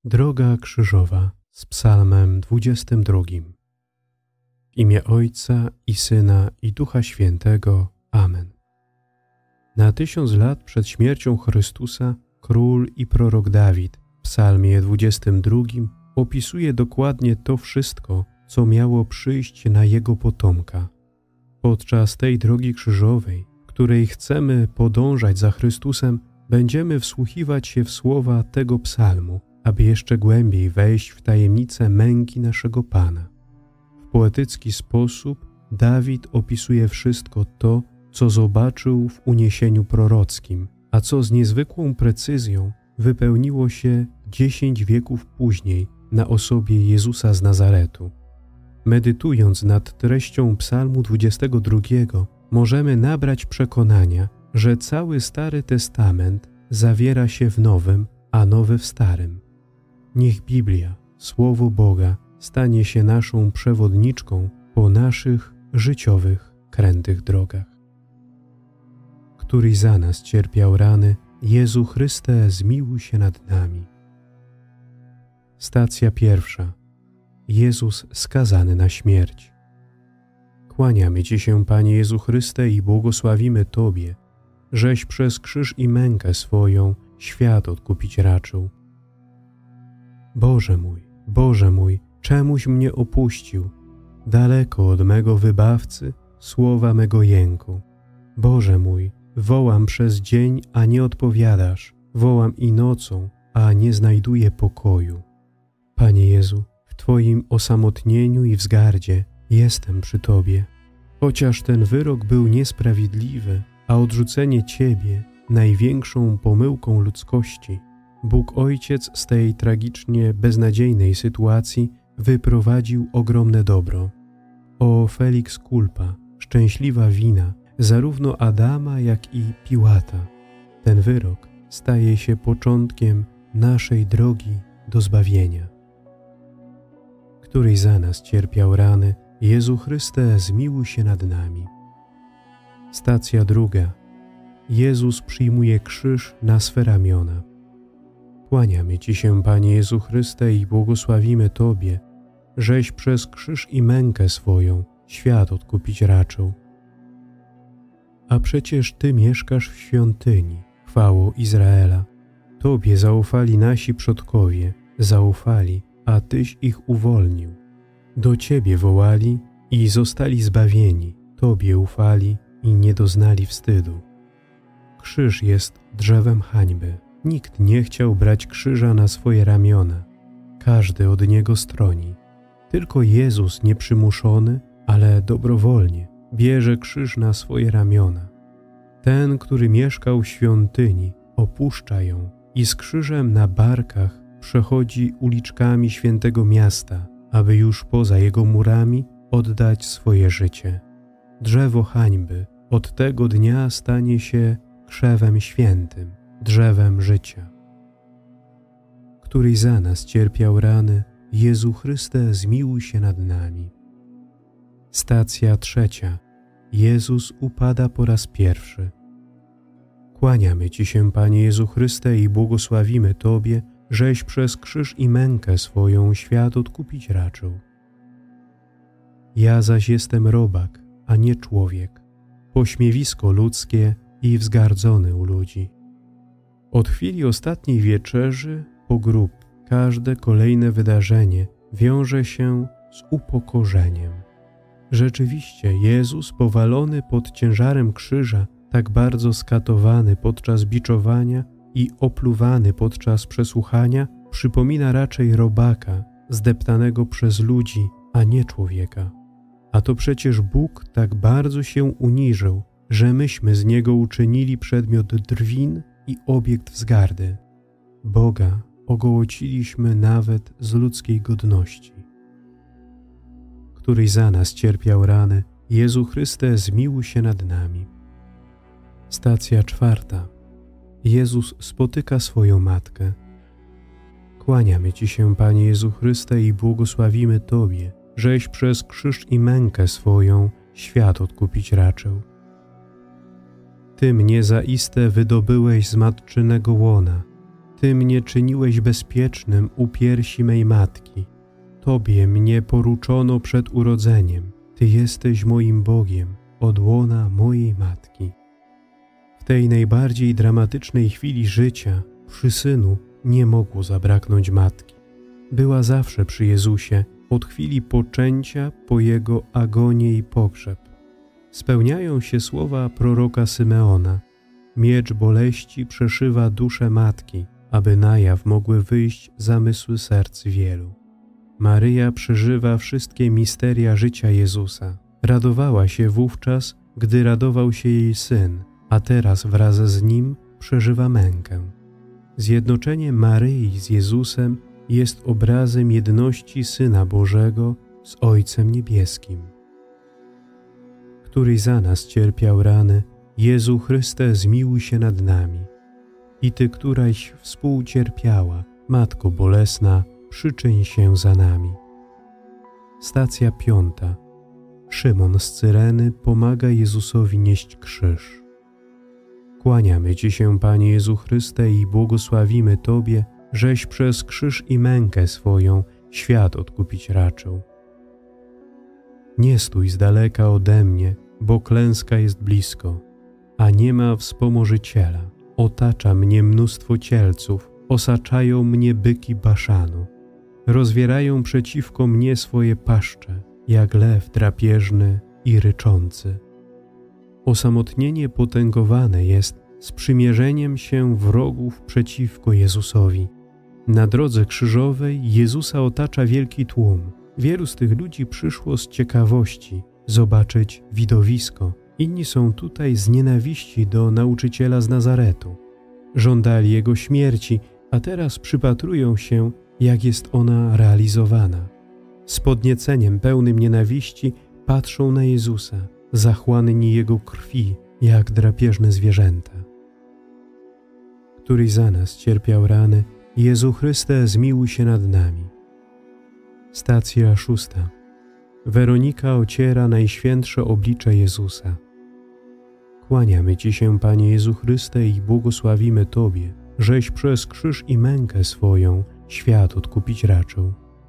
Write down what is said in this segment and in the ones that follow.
Droga krzyżowa z psalmem 22. W imię Ojca i Syna i Ducha Świętego. Amen. Na 1000 lat przed śmiercią Chrystusa król i prorok Dawid w psalmie 22 opisuje dokładnie to wszystko, co miało przyjść na jego potomka. Podczas tej drogi krzyżowej, której chcemy podążać za Chrystusem, będziemy wsłuchiwać się w słowa tego psalmu, aby jeszcze głębiej wejść w tajemnicę męki naszego Pana. W poetycki sposób Dawid opisuje wszystko to, co zobaczył w uniesieniu prorockim, a co z niezwykłą precyzją wypełniło się 10 wieków później na osobie Jezusa z Nazaretu. Medytując nad treścią psalmu 22, możemy nabrać przekonania, że cały Stary Testament zawiera się w Nowym, a Nowy w Starym. Niech Biblia, Słowo Boga, stanie się naszą przewodniczką po naszych życiowych, krętych drogach. Któryś za nas cierpiał rany, Jezu Chryste, zmiłuj się nad nami. Stacja pierwsza. Jezus skazany na śmierć. Kłaniamy Ci się, Panie Jezu Chryste, i błogosławimy Tobie, żeś przez krzyż i mękę swoją świat odkupić raczył. Boże mój, czemuś mnie opuścił, daleko od mego wybawcy, słowa mego jęku. Boże mój, wołam przez dzień, a nie odpowiadasz, wołam i nocą, a nie znajduję pokoju. Panie Jezu, w Twoim osamotnieniu i wzgardzie jestem przy Tobie. Chociaż ten wyrok był niesprawiedliwy, a odrzucenie Ciebie największą pomyłką ludzkości, Bóg Ojciec z tej tragicznie beznadziejnej sytuacji wyprowadził ogromne dobro. O felix culpa, szczęśliwa wina, zarówno Adama, jak i Piłata. Ten wyrok staje się początkiem naszej drogi do zbawienia. Któryś za nas cierpiał rany, Jezu Chryste, zmiłuj się nad nami. Stacja druga. Jezus przyjmuje krzyż na swe ramiona. Kłaniamy Ci się, Panie Jezu Chryste, i błogosławimy Tobie, żeś przez krzyż i mękę swoją świat odkupić raczył. A przecież Ty mieszkasz w świątyni, chwało Izraela. Tobie zaufali nasi przodkowie, zaufali, a Tyś ich uwolnił. Do Ciebie wołali i zostali zbawieni, Tobie ufali i nie doznali wstydu. Krzyż jest drzewem hańby. Nikt nie chciał brać krzyża na swoje ramiona. Każdy od niego stroni. Tylko Jezus nieprzymuszony, ale dobrowolnie bierze krzyż na swoje ramiona. Ten, który mieszkał w świątyni, opuszcza ją i z krzyżem na barkach przechodzi uliczkami świętego miasta, aby już poza jego murami oddać swoje życie. Drzewo hańby od tego dnia stanie się krzewem świętym, drzewem życia. Któryś za nas cierpiał rany, Jezu Chryste, zmiłuj się nad nami. Stacja trzecia. Jezus upada po raz pierwszy. Kłaniamy Ci się, Panie Jezu Chryste, i błogosławimy Tobie, żeś przez krzyż i mękę swoją świat odkupić raczył. Ja zaś jestem robak, a nie człowiek, pośmiewisko ludzkie i wzgardzony u ludzi. Od chwili ostatniej wieczerzy po grób każde kolejne wydarzenie wiąże się z upokorzeniem. Rzeczywiście Jezus, powalony pod ciężarem krzyża, tak bardzo skatowany podczas biczowania i opluwany podczas przesłuchania, przypomina raczej robaka zdeptanego przez ludzi, a nie człowieka. A to przecież Bóg tak bardzo się uniżył, że myśmy z Niego uczynili przedmiot drwin i obiekt wzgardy. Boga ogołociliśmy nawet z ludzkiej godności. Któryś za nas cierpiał rany, Jezu Chryste, zmiłuj się nad nami. Stacja czwarta. Jezus spotyka swoją matkę. Kłaniamy Ci się, Panie Jezu Chryste, i błogosławimy Tobie, żeś przez krzyż i mękę swoją świat odkupić raczył. Ty mnie zaiste wydobyłeś z matczynego łona, Ty mnie czyniłeś bezpiecznym u piersi mej matki. Tobie mnie poruczono przed urodzeniem. Ty jesteś moim Bogiem, od łona mojej matki. W tej najbardziej dramatycznej chwili życia przy Synu nie mogło zabraknąć matki. Była zawsze przy Jezusie, od chwili poczęcia po Jego agonię i pogrzeb. Spełniają się słowa proroka Symeona. Miecz boleści przeszywa duszę matki, aby na jaw mogły wyjść zamysły serc wielu. Maryja przeżywa wszystkie misteria życia Jezusa. Radowała się wówczas, gdy radował się jej Syn, a teraz wraz z Nim przeżywa mękę. Zjednoczenie Maryi z Jezusem jest obrazem jedności Syna Bożego z Ojcem Niebieskim, który za nas cierpiał rany. Jezu Chryste, zmiłuj się nad nami. I Ty, któraś współcierpiała, Matko Bolesna, przyczyń się za nami. Stacja 5. Szymon z Cyreny pomaga Jezusowi nieść krzyż. Kłaniamy Ci się, Panie Jezu Chryste, i błogosławimy Tobie, żeś przez krzyż i mękę swoją świat odkupić raczył. Nie stój z daleka ode mnie, bo klęska jest blisko, a nie ma wspomożyciela. Otacza mnie mnóstwo cielców, osaczają mnie byki Baszanu. Rozwierają przeciwko mnie swoje paszcze, jak lew drapieżny i ryczący. Osamotnienie potęgowane jest sprzymierzeniem się wrogów przeciwko Jezusowi. Na drodze krzyżowej Jezusa otacza wielki tłum. Wielu z tych ludzi przyszło z ciekawości zobaczyć widowisko. Inni są tutaj z nienawiści do nauczyciela z Nazaretu. Żądali Jego śmierci, a teraz przypatrują się, jak jest ona realizowana. Z podnieceniem pełnym nienawiści patrzą na Jezusa, zachłanni Jego krwi, jak drapieżne zwierzęta. Któryś za nas cierpiał rany, Jezu Chryste, zmiłuj się nad nami. Stacja 6. Weronika ociera najświętsze oblicze Jezusa. Kłaniamy Ci się, Panie Jezu Chryste, i błogosławimy Tobie, żeś przez krzyż i mękę swoją świat odkupić raczył.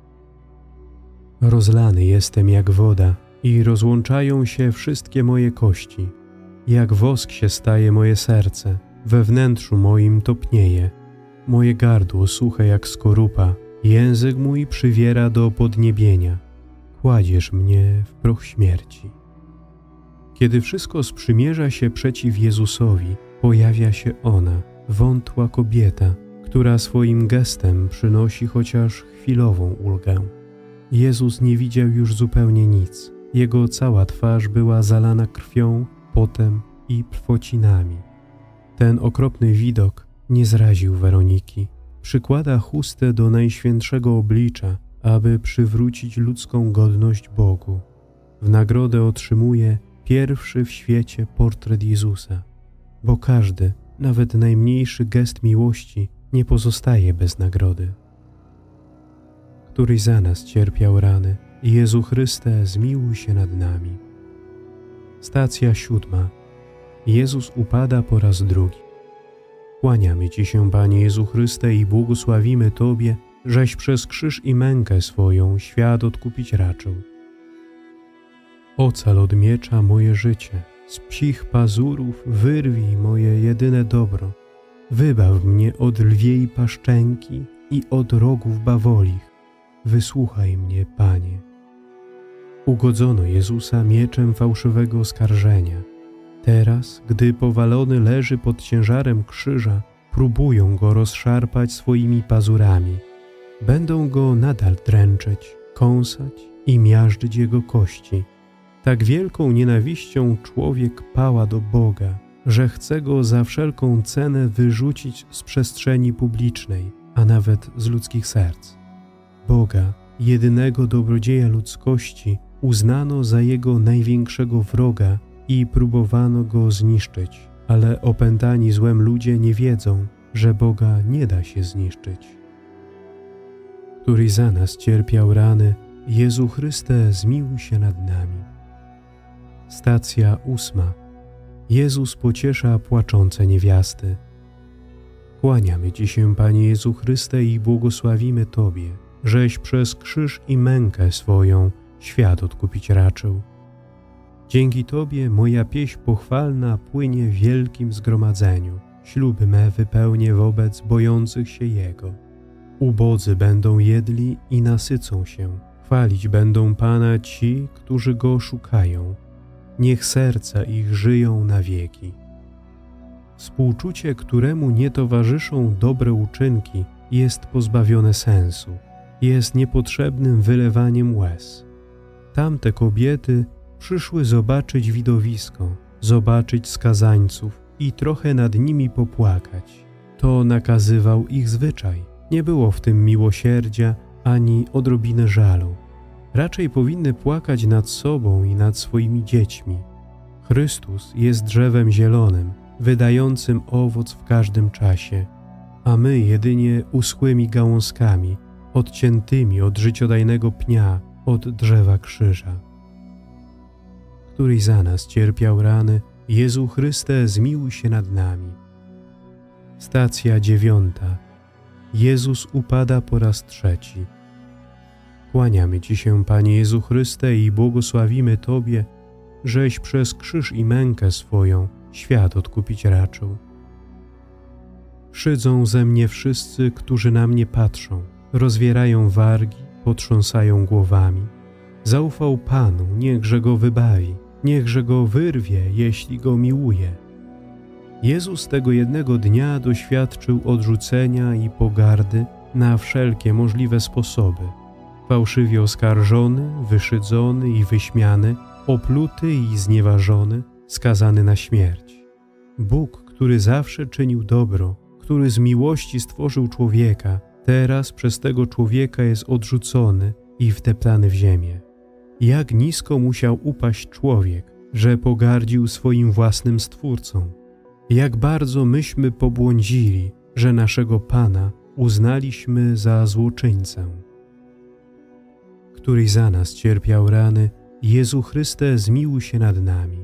Rozlany jestem jak woda i rozłączają się wszystkie moje kości. Jak wosk się staje moje serce, we wnętrzu moim topnieje. Moje gardło suche jak skorupa, język mój przywiera do podniebienia. Kładziesz mnie w proch śmierci. Kiedy wszystko sprzymierza się przeciw Jezusowi, pojawia się ona, wątła kobieta, która swoim gestem przynosi chociaż chwilową ulgę. Jezus nie widział już zupełnie nic. Jego cała twarz była zalana krwią, potem i plwocinami. Ten okropny widok nie zraził Weroniki. Przykłada chustę do najświętszego oblicza, aby przywrócić ludzką godność Bogu. W nagrodę otrzymuje pierwszy w świecie portret Jezusa, bo każdy, nawet najmniejszy gest miłości nie pozostaje bez nagrody. Któryś za nas cierpiał rany, Jezu Chryste, zmiłuj się nad nami. Stacja 7. Jezus upada po raz drugi. Kłaniamy Ci się, Panie Jezu Chryste, i błogosławimy Tobie, żeś przez krzyż i mękę swoją świat odkupić raczył. Ocal od miecza moje życie, z psich pazurów wyrwij moje jedyne dobro. Wybaw mnie od lwiej paszczęki i od rogów bawolich. Wysłuchaj mnie, Panie. Ugodzono Jezusa mieczem fałszywego oskarżenia. Teraz, gdy powalony leży pod ciężarem krzyża, próbują Go rozszarpać swoimi pazurami. Będą Go nadal dręczyć, kąsać i miażdżyć Jego kości. Tak wielką nienawiścią człowiek pała do Boga, że chce Go za wszelką cenę wyrzucić z przestrzeni publicznej, a nawet z ludzkich serc. Boga, jedynego dobrodzieja ludzkości, uznano za Jego największego wroga i próbowano Go zniszczyć, ale opętani złem ludzie nie wiedzą, że Boga nie da się zniszczyć. Któryś za nas cierpiał rany, Jezu Chryste, zmiłuj się nad nami. Stacja 8. Jezus pociesza płaczące niewiasty. Kłaniamy Ci się, Panie Jezu Chryste, i błogosławimy Tobie, żeś przez krzyż i mękę swoją świat odkupić raczył. Dzięki Tobie moja pieśń pochwalna płynie w wielkim zgromadzeniu. Śluby me wypełnię wobec bojących się Jego. Ubodzy będą jedli i nasycą się. Chwalić będą Pana ci, którzy Go szukają. Niech serca ich żyją na wieki. Współczucie, któremu nie towarzyszą dobre uczynki, jest pozbawione sensu, jest niepotrzebnym wylewaniem łez. Tamte kobiety przyszły zobaczyć widowisko, zobaczyć skazańców i trochę nad nimi popłakać. To nakazywał ich zwyczaj. Nie było w tym miłosierdzia ani odrobiny żalu. Raczej powinny płakać nad sobą i nad swoimi dziećmi. Chrystus jest drzewem zielonym, wydającym owoc w każdym czasie, a my jedynie uschłymi gałązkami, odciętymi od życiodajnego pnia, od drzewa krzyża. Któryś za nas cierpiał rany, Jezu Chryste, zmiłuj się nad nami. Stacja 9. Jezus upada po raz trzeci. Kłaniamy Ci się, Panie Jezu Chryste, i błogosławimy Tobie, żeś przez krzyż i mękę swoją świat odkupić raczył. Szydzą ze mnie wszyscy, którzy na mnie patrzą, rozwierają wargi, potrząsają głowami. Zaufał Panu, niechże Go wybawi, niechże Go wyrwie, jeśli Go miłuje. Jezus tego jednego dnia doświadczył odrzucenia i pogardy na wszelkie możliwe sposoby. Fałszywie oskarżony, wyszydzony i wyśmiany, opluty i znieważony, skazany na śmierć. Bóg, który zawsze czynił dobro, który z miłości stworzył człowieka, teraz przez tego człowieka jest odrzucony i wdeptany w ziemię. Jak nisko musiał upaść człowiek, że pogardził swoim własnym Stwórcą. Jak bardzo myśmy pobłądzili, że naszego Pana uznaliśmy za złoczyńcę. Któryś za nas cierpiał rany, Jezu Chryste, zmiłuj się nad nami.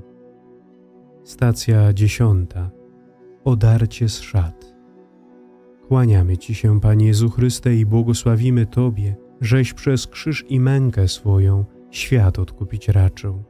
Stacja 10. Odarcie z szat. Kłaniamy Ci się, Panie Jezu Chryste, i błogosławimy Tobie, żeś przez krzyż i mękę swoją świat odkupić raczył.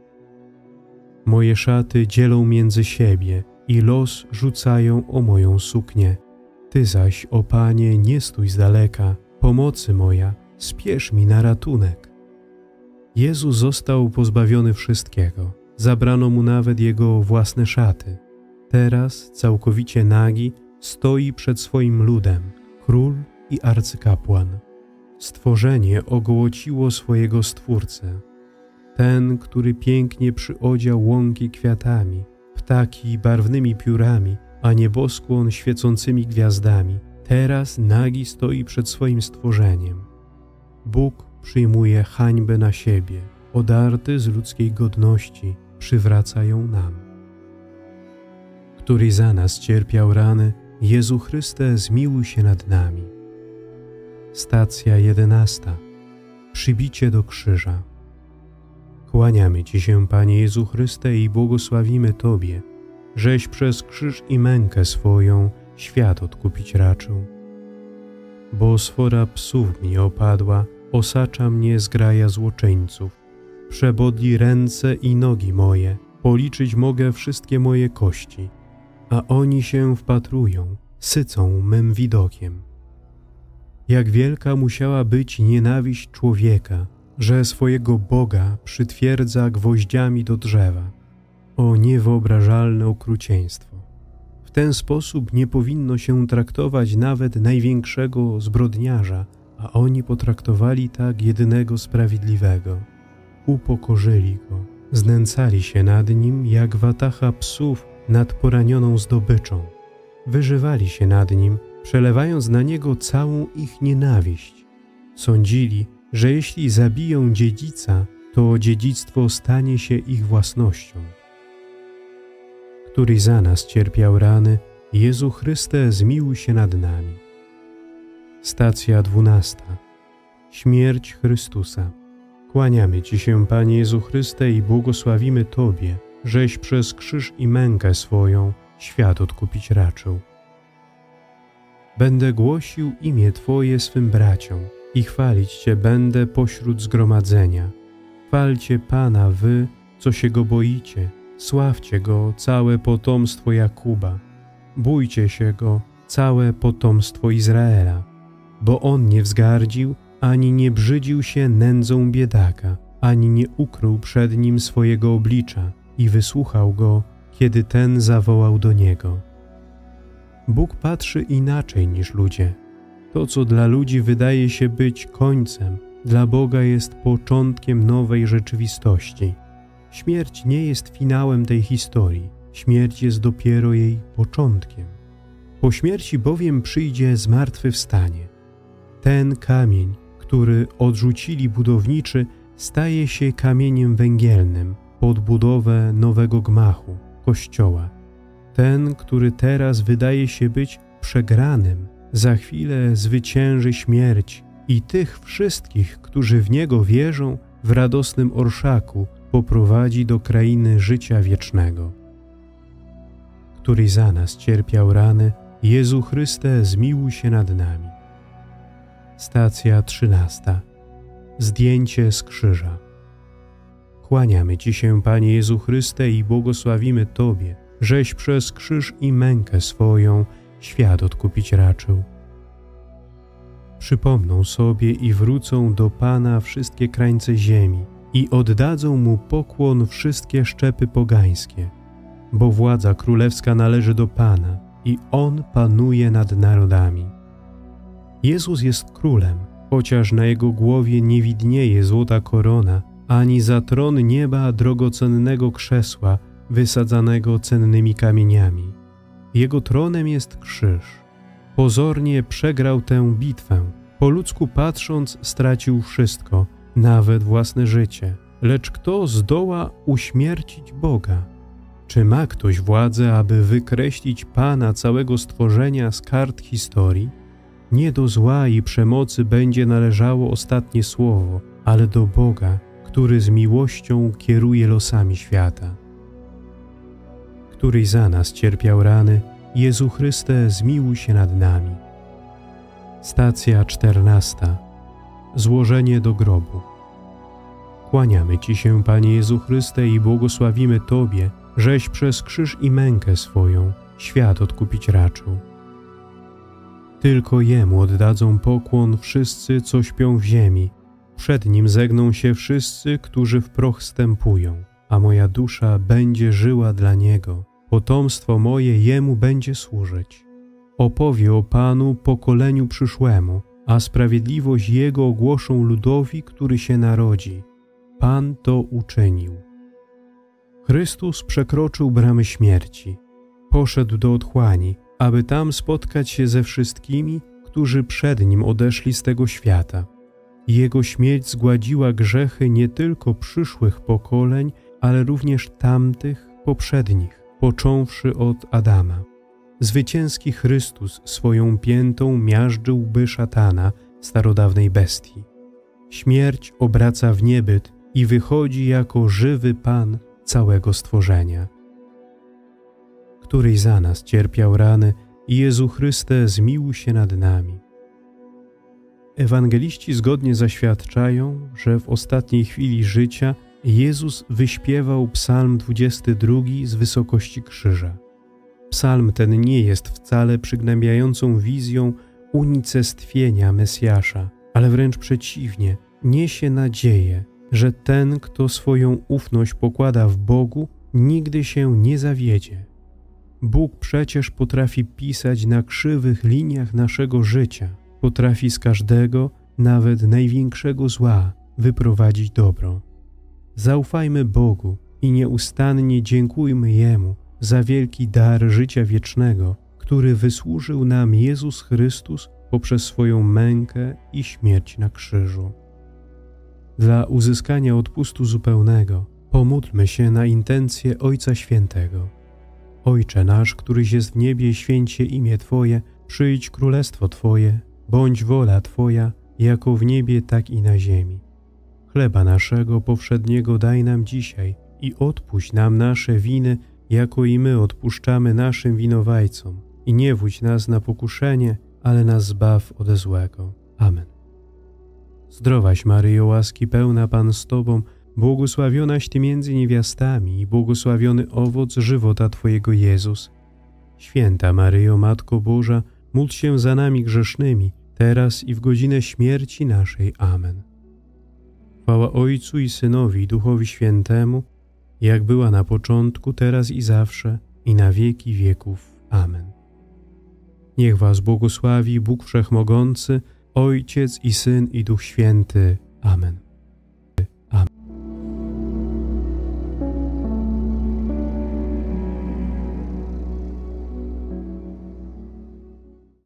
Moje szaty dzielą między siebie i los rzucają o moją suknię. Ty zaś, o Panie, nie stój z daleka, pomocy moja, spiesz mi na ratunek. Jezus został pozbawiony wszystkiego. Zabrano Mu nawet Jego własne szaty. Teraz, całkowicie nagi, stoi przed swoim ludem, król i arcykapłan. Stworzenie ogołociło swojego Stwórcę. Ten, który pięknie przyodział łąki kwiatami, ptaki barwnymi piórami, a nieboskłon świecącymi gwiazdami, teraz nagi stoi przed swoim stworzeniem. Bóg przyjmuje hańbę na siebie, odarty z ludzkiej godności, przywraca ją nam. Któryś za nas cierpiał rany, Jezu Chryste, zmiłuj się nad nami. Stacja 11. Przybicie do krzyża. Kłaniamy Ci się, Panie Jezu Chryste, i błogosławimy Tobie, żeś przez krzyż i mękę swoją świat odkupić raczył. Bo sfora psów mi opadła, osacza mnie zgraja złoczyńców. Przebodli ręce i nogi moje, policzyć mogę wszystkie moje kości, a oni się wpatrują, sycą mym widokiem. Jak wielka musiała być nienawiść człowieka, że swojego Boga przytwierdza gwoździami do drzewa. O niewyobrażalne okrucieństwo! W ten sposób nie powinno się traktować nawet największego zbrodniarza, a oni potraktowali tak jedynego sprawiedliwego. Upokorzyli go, znęcali się nad nim jak watacha psów nad poranioną zdobyczą. Wyżywali się nad nim, przelewając na niego całą ich nienawiść. Sądzili, że jeśli zabiją dziedzica, to dziedzictwo stanie się ich własnością. Któryś za nas cierpiał rany, Jezu Chryste, zmiłuj się nad nami. Stacja 12. Śmierć Chrystusa. Kłaniamy Ci się, Panie Jezu Chryste, i błogosławimy Tobie, żeś przez krzyż i mękę swoją świat odkupić raczył. Będę głosił imię Twoje swym braciom i chwalić Cię będę pośród zgromadzenia. Chwalcie Pana wy, co się Go boicie, sławcie Go całe potomstwo Jakuba. Bójcie się Go, całe potomstwo Izraela, bo On nie wzgardził, ani nie brzydził się nędzą biedaka, ani nie ukrył przed Nim swojego oblicza i wysłuchał Go, kiedy ten zawołał do Niego. Bóg patrzy inaczej niż ludzie. To, co dla ludzi wydaje się być końcem, dla Boga jest początkiem nowej rzeczywistości. Śmierć nie jest finałem tej historii. Śmierć jest dopiero jej początkiem. Po śmierci bowiem przyjdzie zmartwychwstanie. Ten kamień, który odrzucili budowniczy, staje się kamieniem węgielnym pod budowę nowego gmachu, Kościoła. Ten, który teraz wydaje się być przegranym, za chwilę zwycięży śmierć i tych wszystkich, którzy w Niego wierzą, w radosnym orszaku poprowadzi do krainy życia wiecznego. Który za nas cierpiał rany, Jezu Chryste, zmiłuj się nad nami. Stacja 13. Zdjęcie z krzyża. Kłaniamy Ci się, Panie Jezu Chryste, i błogosławimy Tobie, żeś przez krzyż i mękę swoją świat odkupić raczył. Przypomną sobie i wrócą do Pana wszystkie krańce ziemi i oddadzą Mu pokłon wszystkie szczepy pogańskie, bo władza królewska należy do Pana i On panuje nad narodami. Jezus jest królem, chociaż na Jego głowie nie widnieje złota korona, ani za tron nieba drogocennego krzesła wysadzanego cennymi kamieniami. Jego tronem jest krzyż. Pozornie przegrał tę bitwę. Po ludzku patrząc stracił wszystko, nawet własne życie. Lecz kto zdoła uśmiercić Boga? Czy ma ktoś władzę, aby wykreślić Pana całego stworzenia z kart historii? Nie do zła i przemocy będzie należało ostatnie słowo, ale do Boga, który z miłością kieruje losami świata. Któryś za nas cierpiał rany, Jezu Chryste, zmiłuj się nad nami. Stacja 14. Złożenie do grobu. Kłaniamy Ci się, Panie Jezu Chryste, i błogosławimy Tobie, żeś przez krzyż i mękę swoją świat odkupić raczył. Tylko Jemu oddadzą pokłon wszyscy, co śpią w ziemi. Przed Nim zegną się wszyscy, którzy w proch stępują, a moja dusza będzie żyła dla Niego. Potomstwo moje Jemu będzie służyć. Opowie o Panu pokoleniu przyszłemu, a sprawiedliwość Jego ogłoszą ludowi, który się narodzi. Pan to uczynił. Chrystus przekroczył bramy śmierci. Poszedł do otchłani, aby tam spotkać się ze wszystkimi, którzy przed Nim odeszli z tego świata. Jego śmierć zgładziła grzechy nie tylko przyszłych pokoleń, ale również tamtych poprzednich, począwszy od Adama. Zwycięski Chrystus swoją piętą miażdżyłby szatana, starodawnej bestii. Śmierć obraca w niebyt i wychodzi jako żywy Pan całego stworzenia. Któryś za nas cierpiał rany, Jezu Chryste, zmiłuj się nad nami. Ewangeliści zgodnie zaświadczają, że w ostatniej chwili życia Jezus wyśpiewał psalm 22 z wysokości krzyża. Psalm ten nie jest wcale przygnębiającą wizją unicestwienia Mesjasza, ale wręcz przeciwnie, niesie nadzieję, że ten, kto swoją ufność pokłada w Bogu, nigdy się nie zawiedzie. Bóg przecież potrafi pisać na krzywych liniach naszego życia, potrafi z każdego, nawet największego zła, wyprowadzić dobro. Zaufajmy Bogu i nieustannie dziękujmy Jemu za wielki dar życia wiecznego, który wysłużył nam Jezus Chrystus poprzez swoją mękę i śmierć na krzyżu. Dla uzyskania odpustu zupełnego pomódlmy się na intencję Ojca Świętego. Ojcze nasz, któryś jest w niebie, święć się imię Twoje, przyjdź królestwo Twoje, bądź wola Twoja, jako w niebie, tak i na ziemi. Chleba naszego powszedniego daj nam dzisiaj i odpuść nam nasze winy, jako i my odpuszczamy naszym winowajcom. I nie wódź nas na pokuszenie, ale nas zbaw ode złego. Amen. Zdrowaś Maryjo, łaski pełna, Pan z Tobą, błogosławionaś Ty między niewiastami i błogosławiony owoc żywota Twojego, Jezus. Święta Maryjo, Matko Boża, módl się za nami grzesznymi, teraz i w godzinę śmierci naszej. Amen. Chwała Ojcu i Synowi, i Duchowi Świętemu, jak była na początku, teraz i zawsze, i na wieki wieków. Amen. Niech was błogosławi Bóg Wszechmogący, Ojciec i Syn, i Duch Święty. Amen.